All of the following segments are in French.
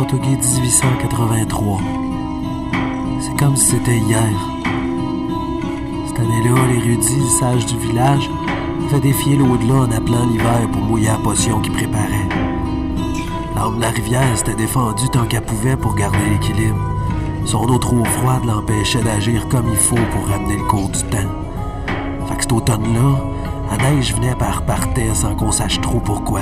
Châteauguay 1883. C'est comme si c'était hier. Cette année-là, l'érudit sage du village fait défier l'au-delà en appelant l'hiver pour mouiller la potion qu'il préparait. L'arme de la rivière s'était défendue tant qu'elle pouvait pour garder l'équilibre. Son eau trop froide l'empêchait d'agir comme il faut pour ramener le cours du temps. Fait que cet automne-là, la neige venait par repartait sans qu'on sache trop pourquoi.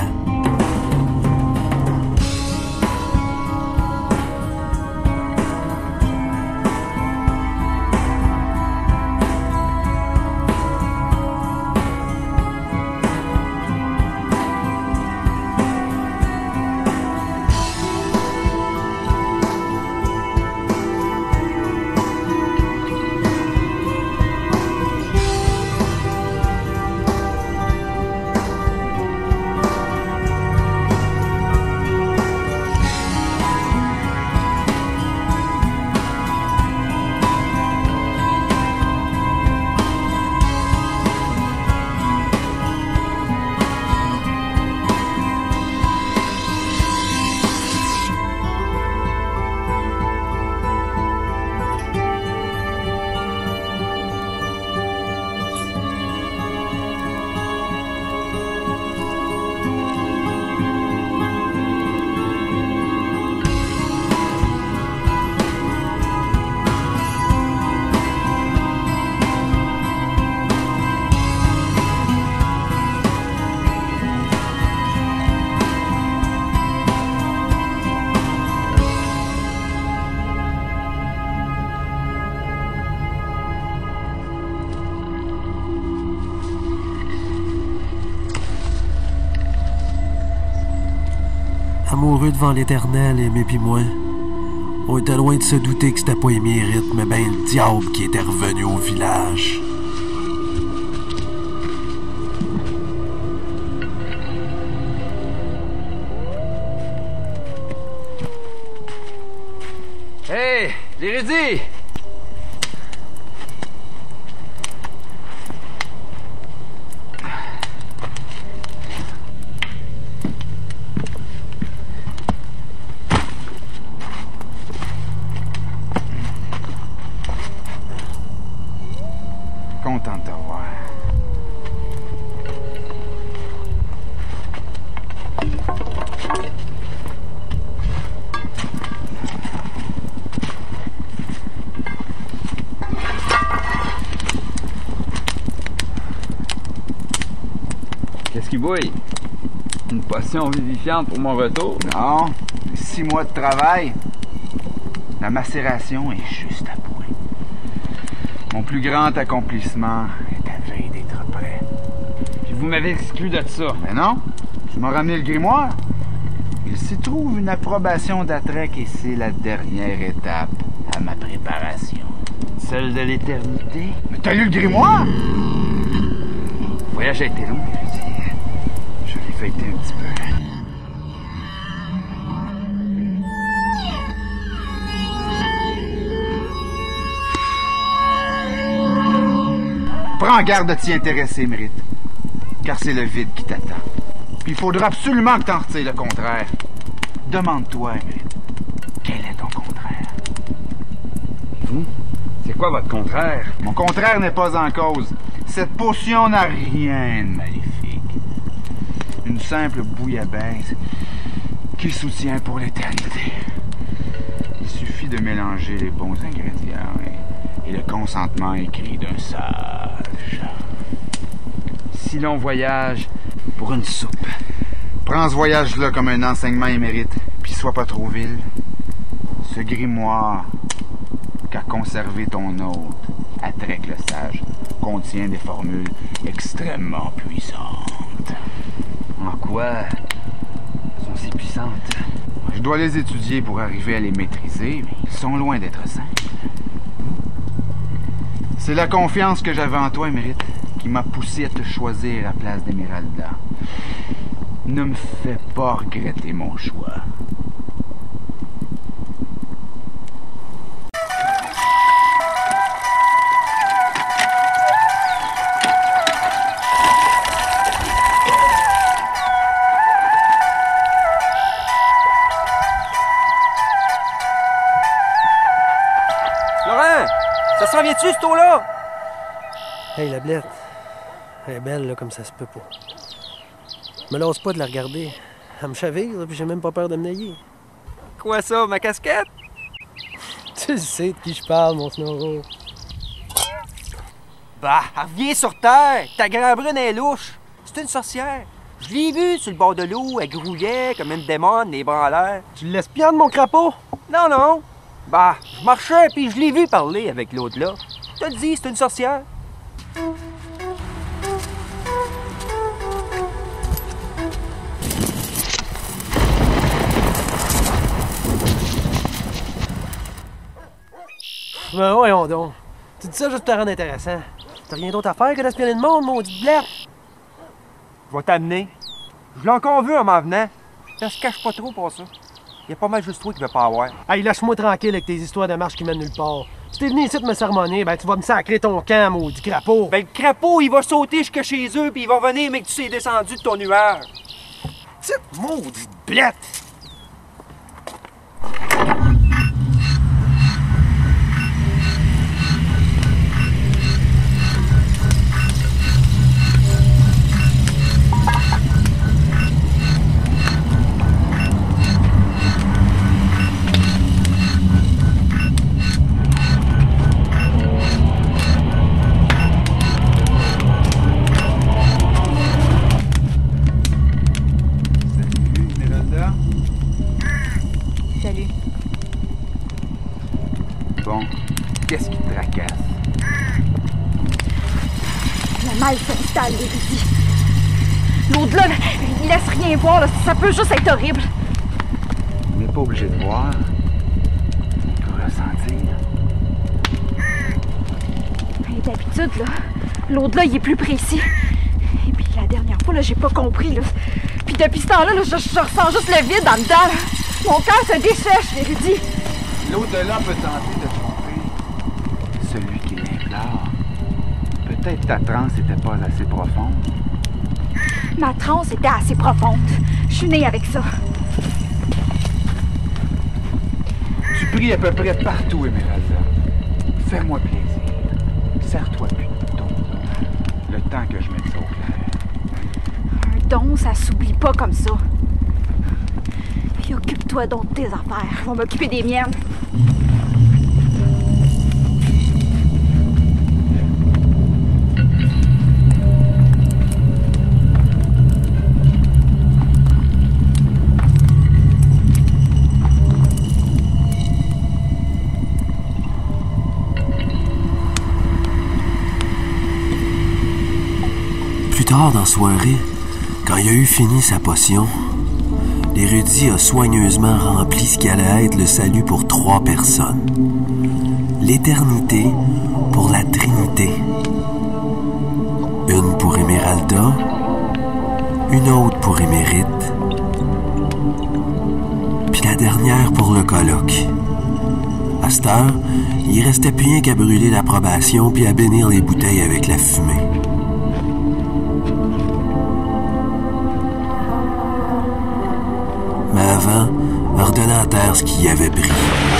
Amoureux devant l'éternel, Aimé pis moi, on était loin de se douter que c'était pas Émérite, mais ben le diable qui était revenu au village. Hey, l'érudit! Content de te voir. Qu'est-ce qui bouille? Une potion vivifiante pour mon retour? Non, 6 mois de travail. La macération est juste à point. Mon plus grand accomplissement est à veille d'être prêt. Puis vous m'avez exclu de ça. Mais non, tu m'as ramené le grimoire. Il s'y trouve une approbation d'Atrec et c'est la dernière étape à ma préparation. Celle de l'éternité? Mais t'as lu le grimoire? Le voyage a été long, érudit. Je l'ai feuilleté un petit peu. Prends garde de t'y intéresser, Mérite, car c'est le vide qui t'attend. Puis il faudra absolument que t'en retires le contraire. Demande-toi, Mérite, quel est ton contraire? Vous? C'est quoi votre contraire? Mon contraire n'est pas en cause. Cette potion n'a rien de maléfique. Une simple bouillabaisse qui soutient pour l'éternité. Il suffit de mélanger les bons ingrédients et le consentement écrit d'un sage. Si l'on voyage pour une soupe. Prends ce voyage-là comme un enseignement émérite, puis sois pas trop vil. Ce grimoire qu'a conservé ton hôte, Atrec le sage, contient des formules extrêmement puissantes. En quoi sont si puissantes? Je dois les étudier pour arriver à les maîtriser, mais ils sont loin d'être simples. C'est la confiance que j'avais en toi, Émérite, qui m'a poussé à te choisir à la place d'Émeralda. Ne me fais pas regretter mon choix. Ça s'en vient-tu, ce taux-là? Hey, la blette. Elle est belle, là, comme ça se peut pas. Je me lasse pas de la regarder. Elle me chavire, là, puis j'ai même pas peur de me nailler. Quoi ça, ma casquette? Tu sais de qui je parle, mon Snorro. Bah, reviens sur terre! Ta grand-brune est louche! C'est une sorcière! Je l'ai vue sur le bord de l'eau, elle grouillait comme une démone, les bras en l'air. Tu le laisses piendre, mon crapaud? Non, non! Bah, je marchais, puis je l'ai vu parler avec l'autre là. Je te le dis, c'est une sorcière. Ben voyons donc. Tu dis ça juste pour te rendre intéressant. T'as rien d'autre à faire que d'espionner le monde, maudite blette? Je vais t'amener. Je l'ai encore vu en m'en venant. Ça se cache pas trop pour ça. Il y a pas mal juste toi qui veux pas avoir. Hey, lâche-moi tranquille avec tes histoires de marche qui mènent nulle part. Si t'es venu ici te me sermonner, ben tu vas me sacrer ton camp, maudit crapaud. Ben, le crapaud, il va sauter jusque chez eux, puis il va venir, mais que tu sais descendu de ton nuage. Petite maudite blette! Salut. Bon, qu'est-ce qui te tracasse? Le mal s'installe, érudit. L'au-delà, il laisse rien voir, là. Ça peut juste être horrible. On n'est pas obligé de voir. Pour ressentir. Et d'habitude, là, l'au-delà, il est plus précis. Et puis la dernière fois, là, j'ai pas compris, là. Puis depuis ce temps-là, là, je ressens juste le vide en dedans, là. Mon cœur se dessèche, l'érudit. L'au-delà peut tenter de tromper celui qui l'implore. Peut-être ta transe n'était pas assez profonde. Ma transe était assez profonde. Je suis née avec ça. Tu pries à peu près partout, Esmeralda. Fais-moi plaisir. Serre-toi plutôt. Le temps que je mette ça au clair. Un don, ça s'oublie pas comme ça. Puis occupe-toi donc de tes affaires. Je vais m'occuper des miennes. Plus tard dans la soirée, quand il a eu fini sa potion, l'érudit a soigneusement rempli ce qui allait être le salut pour 3 personnes. L'éternité pour la Trinité. Une pour Esmeralda, une autre pour Émérite, puis la dernière pour le coloc. À cette heure, il restait plus rien qu'à brûler l'approbation puis à bénir les bouteilles avec la fumée. Mais avant, ordonnait à terre ce qui y avait pris.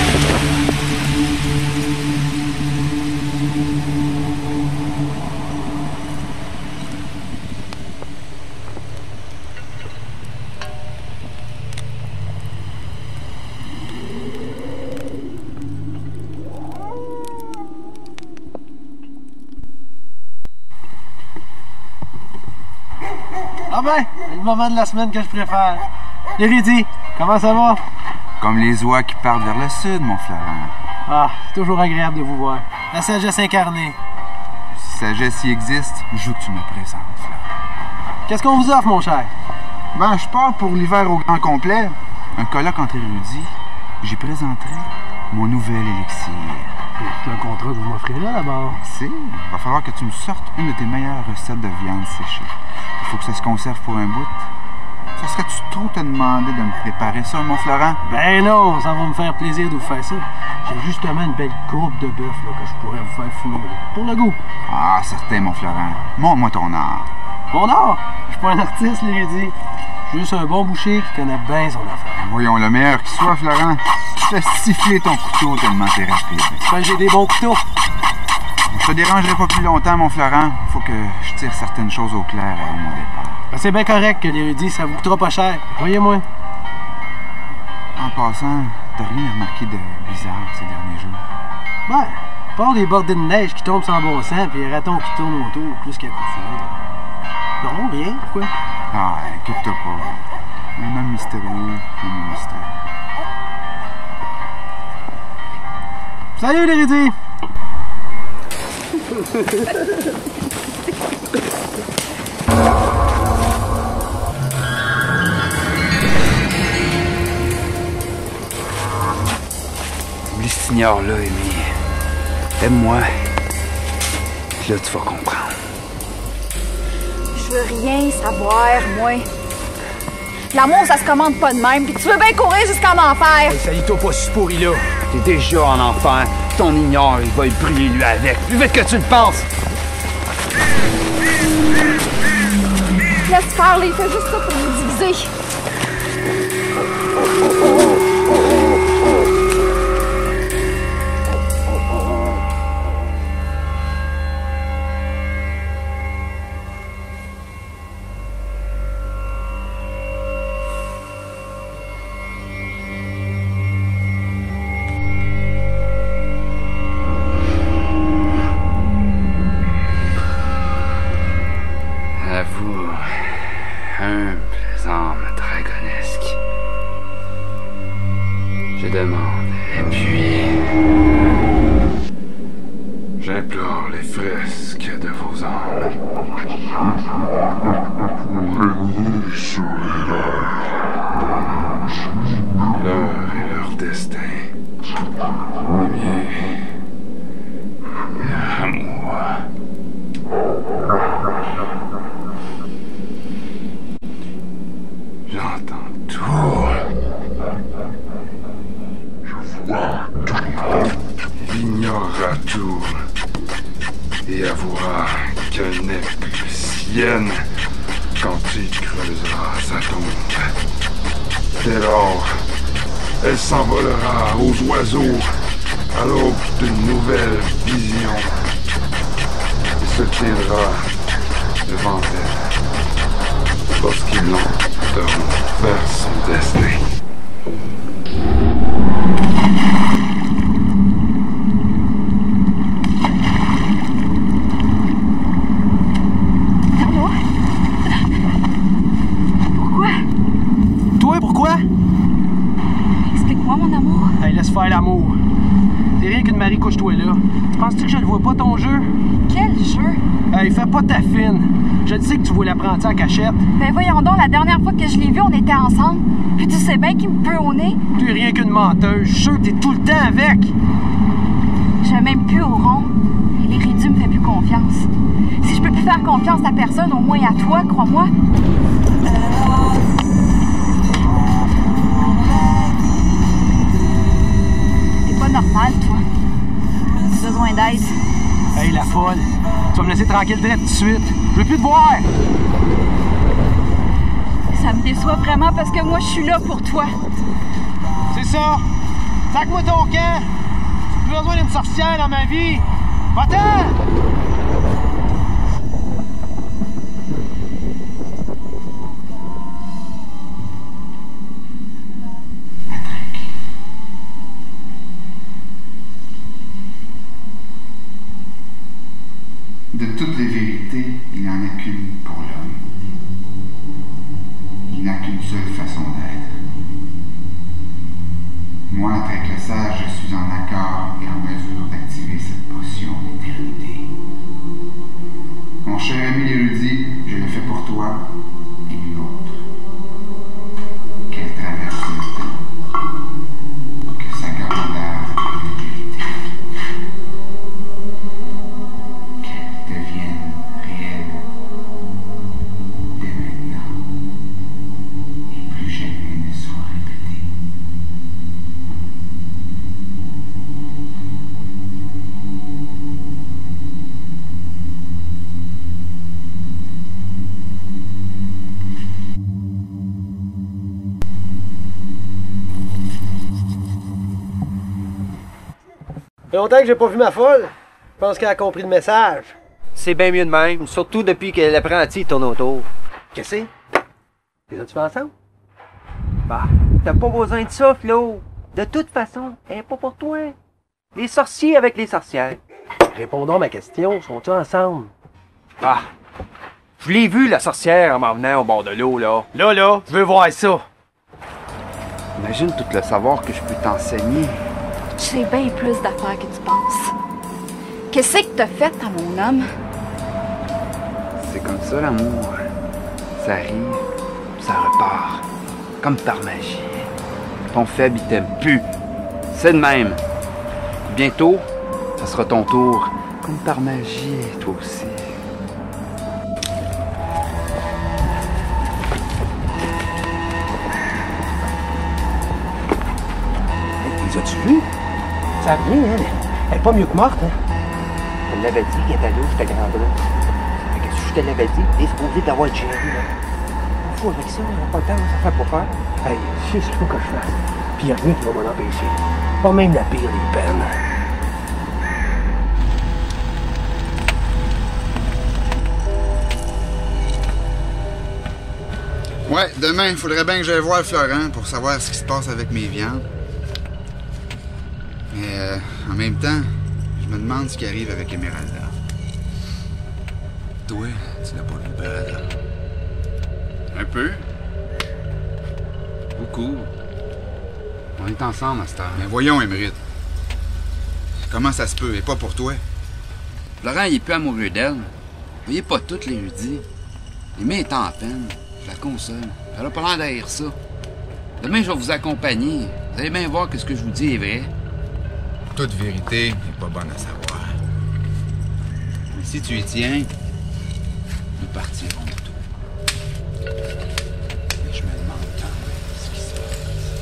Ah ben, c'est le moment de la semaine que je préfère. L'érudit, comment ça va? Comme les oies qui partent vers le sud, mon Florent. Ah, c'est toujours agréable de vous voir. La sagesse incarnée. Si sagesse y existe, je veux que tu me présentes, Florent. Qu'est-ce qu'on vous offre, mon cher? Ben, je pars pour l'hiver au grand complet. Un colloque entre érudits. J'y présenterai mon nouvel élixir. C'est un contrat que vous m'offrez là, d'abord. Il va falloir que tu me sortes une de tes meilleures recettes de viande séchée. Il faut que ça se conserve pour un bout. Ça serait-tu trop te demander de me préparer ça, mon Florent? Ben non, ça va me faire plaisir de vous faire ça. J'ai justement une belle courbe de bœuf là, que je pourrais vous faire fumer. Là, pour le goût. Ah, certain, mon Florent. Montre-moi ton art. Mon art? Je suis pas un artiste, l'érudit. Je suis juste un bon boucher qui connaît bien son affaire. Voyons, le meilleur qui soit, Florent. Je fais siffler ton couteau tellement t'es rapide. Ben, j'ai des bons couteaux. te dérangerai pas plus longtemps, mon Florent. Faut que je tire certaines choses au clair avant mon départ. Ben, c'est bien correct que l'érudit, ça vous coûtera pas cher. Croyez-moi. En passant, t'as rien remarqué de bizarre ces derniers jours? Ben, à part des bordées de neige qui tombent sans bon sens puis les ratons qui tournent autour plus qu'accoutumés. Non, rien, pourquoi? Ah, inquiète-toi pas. Un homme mystérieux, un mystère. Salut l'érudit! Oublie cet ignore-là, Amy. Aime-moi. Puis là, tu vas comprendre. Je veux rien savoir, moi. L'amour, ça se commande pas de même, puis tu veux bien courir jusqu'en enfer. Hey, salis-toi pas ce pourri-là. T'es déjà en enfer. Ton ignore, il va y brûler lui avec. Plus vite que tu le penses. Laisse faire, là, il fait juste ça pour nous diviser. À vous, humbles âmes dragonesques, je demande appui. J'implore les fresques de vos âmes pour régner sur les leurs et leur destin. Eh bien, à moi. J'entends tout. Je vois tout. Ignorera tout. Et avouera qu'elle n'est plus sienne quand il creusera sa tombe. Dès lors, elle s'envolera aux oiseaux à l'aube d'une nouvelle vision et se tiendra devant elle lorsqu'ils l'emporteront vers son destin. Allô? Pourquoi? Toi, pourquoi? Explique-moi, mon amour. Hey, laisse faire l'amour. C'est rien qu'une Marie, couche-toi là. Tu penses-tu que je le vois pas ton jeu? Quel jeu? Hey, fais pas ta fine. Je le sais que tu vois l'apprenti en cachette. Ben voyons donc, la dernière fois que je l'ai vu, on était ensemble. Puis tu sais bien qu'il me peut au nez. Tu es rien qu'une menteuse. Je suis sûr que t'es tout le temps avec. Je vais même plus au rond. Et l'érudit me fait plus confiance. Si je peux plus faire confiance à personne, au moins à toi, crois-moi. T'es pas normal, toi. T'as besoin d'aide. Hey, la folle. Tu vas me laisser tranquille direct tout de suite. Je veux plus te voir. Ça me déçoit vraiment parce que moi, je suis là pour toi. C'est ça. Sac-moi ton camp. J'ai plus besoin d'une sorcière dans ma vie. Va-t'en! De toutes les vérités, il n'y en a qu'une pour l'homme. Il n'a qu'une seule façon d'être. Moi, avec le sage, je suis en accord et en mesure d'activer cette potion d'éternité. Mon cher ami l'érudit, je le fais pour toi et une autre. Qu'elle traverse le temps, que sa grandeur de vérité, qu'elle devienne réelle dès maintenant et plus jamais ne soit répétée. Ça fait longtemps que j'ai pas vu ma folle. Je pense qu'elle a compris le message. C'est bien mieux de même, surtout depuis que l'apprenti tourne autour. Qu'est-ce que c'est? Les as-tu fait ensemble? Bah, t'as pas besoin de ça, Flo. De toute façon, elle est pas pour toi. Les sorciers avec les sorcières. Répondons à ma question. Sont-ils ensemble? Ah, je l'ai vu, la sorcière, en m'en venant au bord de l'eau, là. Là, je veux voir ça. Imagine tout le savoir que je peux t'enseigner. Je sais bien plus d'affaires que tu penses. Qu'est-ce que t'as fait à mon homme? C'est comme ça, l'amour. Ça arrive, ça repart. Comme par magie. Ton faible, il t'aime plus. C'est de même. Bientôt, ça sera ton tour. Comme par magie, toi aussi. Les as-tu vus? Ça vient, elle. Elle est pas mieux que morte, hein? Je te l'avais dit qu'elle était là, je te grandais. Fait que si je te l'avais dit, t'es supposé d'avoir géré, là. Fou avec ça, on n'a pas le temps, ça fait pas peur. Hey, je sais ce qu'il faut que je fasse. Puis y a rien qui va m'en empêcher. Pas même la pire des peines. Ouais, demain, il faudrait bien que j'aille voir Florent pour savoir ce qui se passe avec mes viandes. Mais en même temps, je me demande ce qui arrive avec Emeralda. Toi, tu l'as pas vu, Emeralda? Un peu. Beaucoup. On est ensemble à cette heure. Mais voyons, Émérite. Comment ça se peut? Et pas pour toi? Florent, il est plus amoureux d'elle. Vous voyez pas toutes l'érudit. Aimée est en peine. Je la console. Elle a pas l'air d'haïr ça. Demain, je vais vous accompagner. Vous allez bien voir que ce que je vous dis est vrai. Toute vérité n'est pas bonne à savoir. Mais si tu y tiens, nous partirons tôt. Mais je me demande quand même ce qui se passe.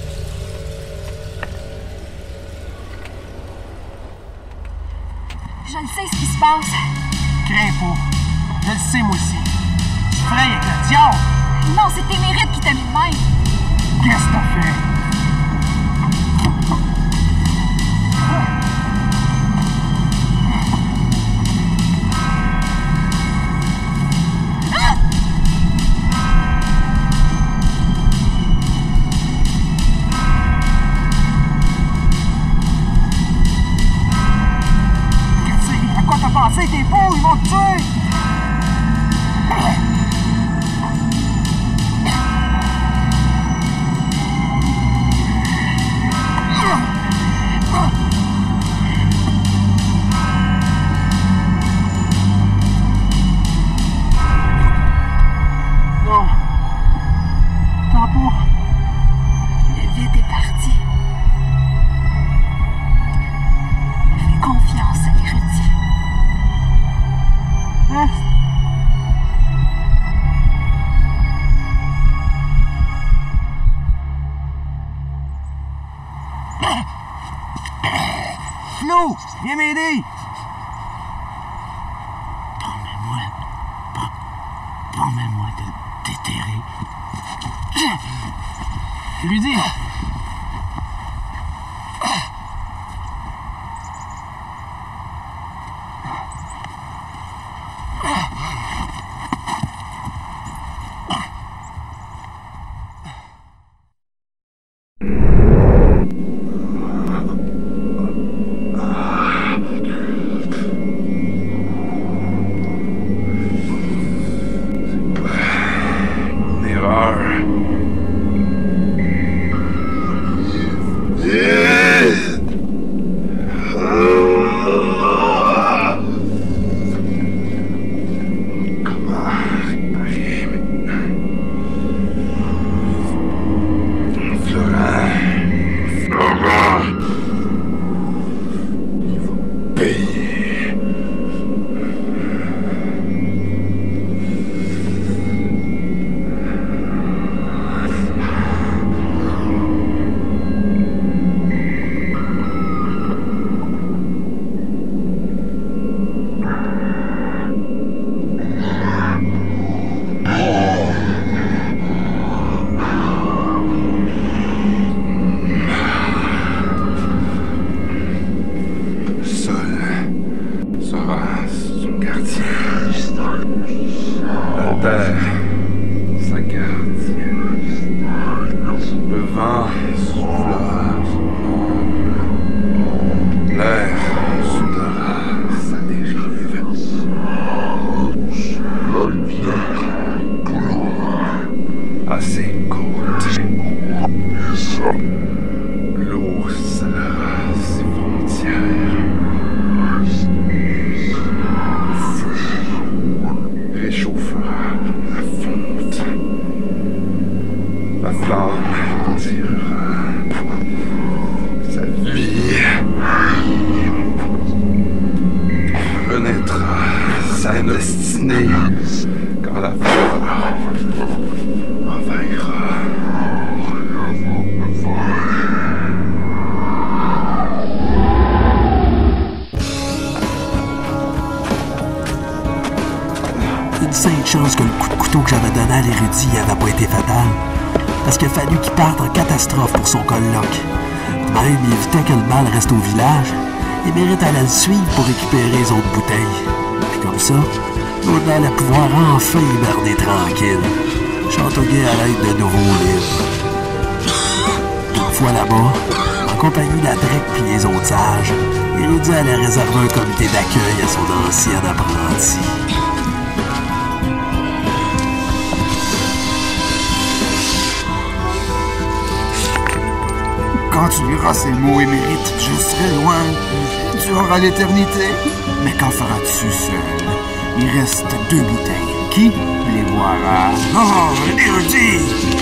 Je le sais ce qui se passe. Crains pas. Je le sais, moi aussi. Tu fraye avec le diable. Non, c'est tes mérites qui t'a mis de même. Qu'est-ce que t'as fait? À quoi t'as pensé? T'es beau, ils vont te tuer! Non. T'en pas. Le vide est parti. Fais confiance à l'érudit. Hein? Flo, viens m'aider! Promets-moi de déterrer. Je lui dis. terre, sa gardienne. Le vent soufflera l'air soudera sa dérive. La lumière à ses côtes. L'eau scellera ses frontières. Le feu réchauffera la fonte. La flamme tirera sa vie. Renaîtra sa destinée quand la fleur envahira. Une sainte chance que le coup de couteau que j'avais donné à l'érudit n'avait pas été fatal, parce qu'il a fallu qu'il parte en catastrophe pour son colloque. Même, il évitait que le mal reste au village, et mérite à le suivre pour récupérer les autres bouteilles. Puis comme ça, l'autre allait pouvoir enfin hiberner tranquille, chantoguer à l'aide de nouveaux livres. Une fois là-bas, en compagnie d'Adrec puis les autres sages, l'érudit allait réserver un comité d'accueil à son ancien apprenti. Quand tu liras ces mots émérites, je serai loin. Tu auras l'éternité. Mais qu'en feras-tu seul? Il reste 2 bouteilles. Qui les boira? Oh, l'érudit!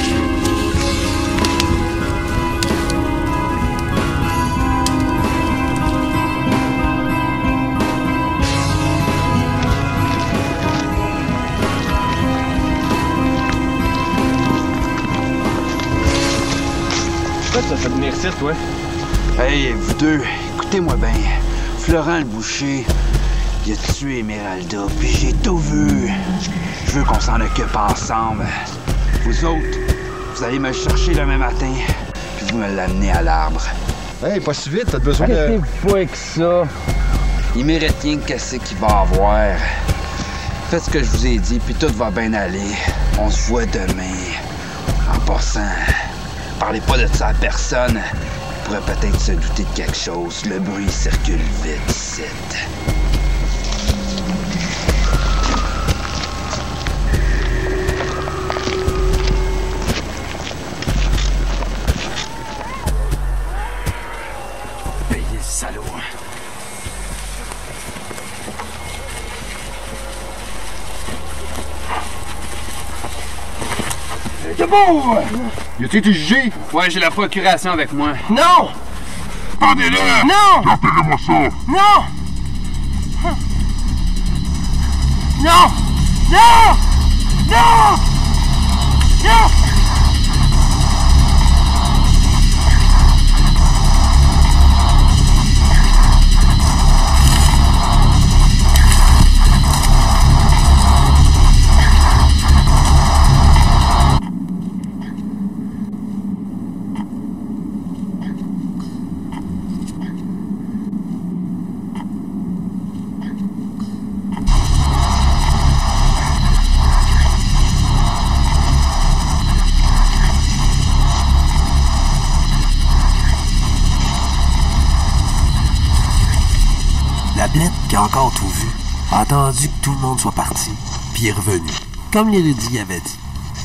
Pourquoi tu as fait venir ici, toi? Hey, vous deux, écoutez-moi bien. Florent le boucher, il a tué Esmeralda, puis j'ai tout vu. Je veux qu'on s'en occupe ensemble. Vous autres, vous allez me le chercher demain matin, puis vous me l'amenez à l'arbre. Hey, pas si vite, t'as besoin de... Arrêtez pas avec ça. Il mérite rien que qu'est-ce qu'il va avoir. Faites ce que je vous ai dit, puis tout va bien aller. On se voit demain. En passant, parlez pas de ça à personne. Il pourrait peut-être se douter de quelque chose. Le bruit circule vite ici. Payez le salaud. Debout! Y a-t-il été jugé? Ouais, j'ai la procuration avec moi. Non! Pendez-le! Non! Rappelez-moi ça! Non! Non! Non! Non! Non! La blette, qui a encore tout vu, a attendu que tout le monde soit parti, puis est revenu, comme l'érudit avait dit.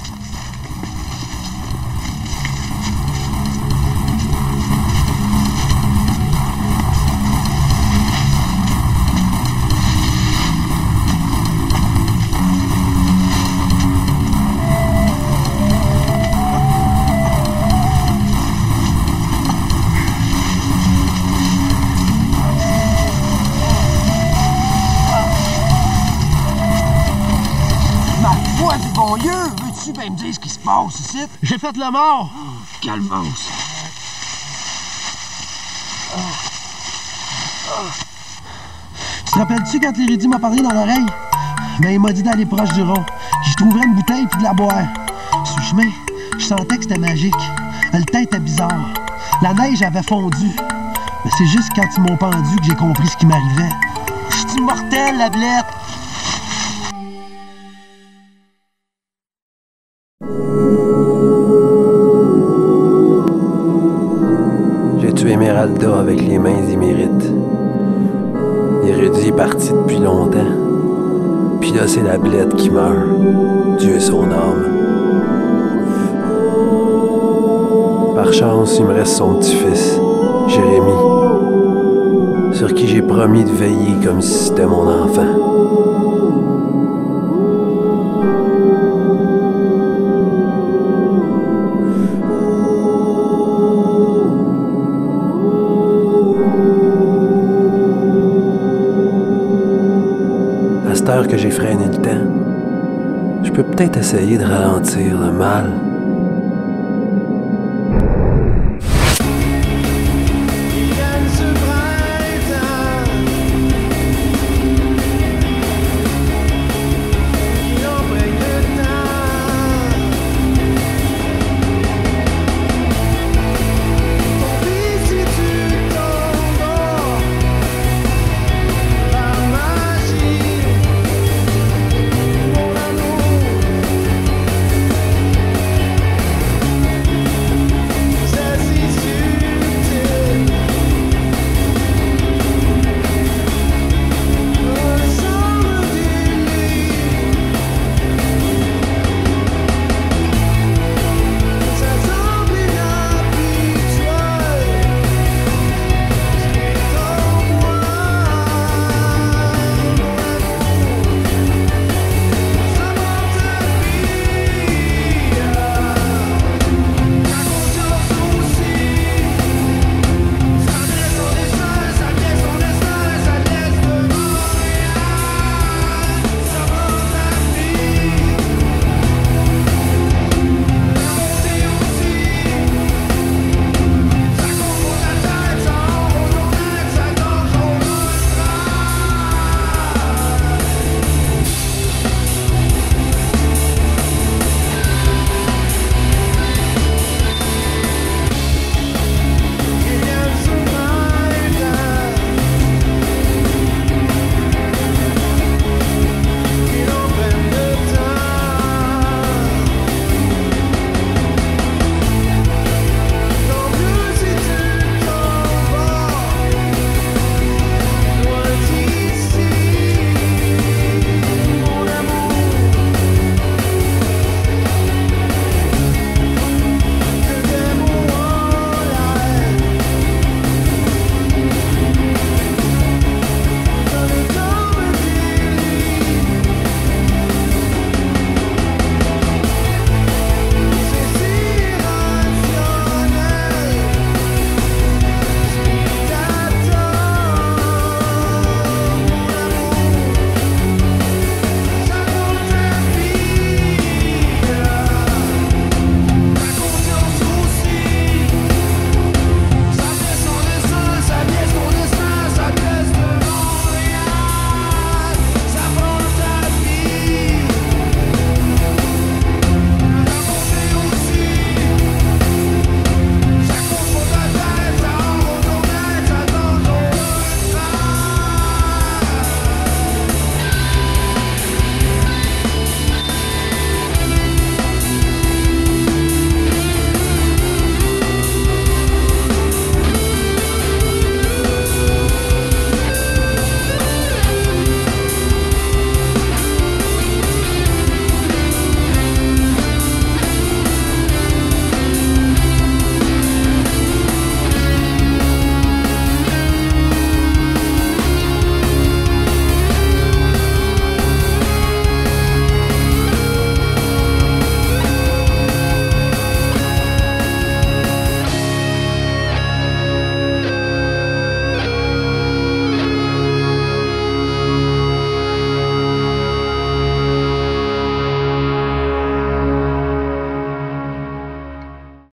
Veux-tu bien me dire ce qui se passe ici? J'ai fait la mort! Calmos. Tu te rappelles-tu quand l'érudit m'a parlé dans l'oreille? Ben, il m'a dit d'aller proche du rond. J'y trouverais une bouteille puis de la boire. Sur le chemin, je sentais que c'était magique. Le temps était bizarre. La neige avait fondu. Mais c'est juste quand ils m'ont pendu que j'ai compris ce qui m'arrivait. Je suis immortel, la blette! Rudy est parti depuis longtemps. Puis là, c'est la blette qui meurt. Dieu est son âme. Par chance, il me reste son petit-fils, Jérémy, sur qui j'ai promis de veiller comme si c'était mon enfant. À cette heure que j'ai freiné le temps, je peux peut-être essayer de ralentir le mal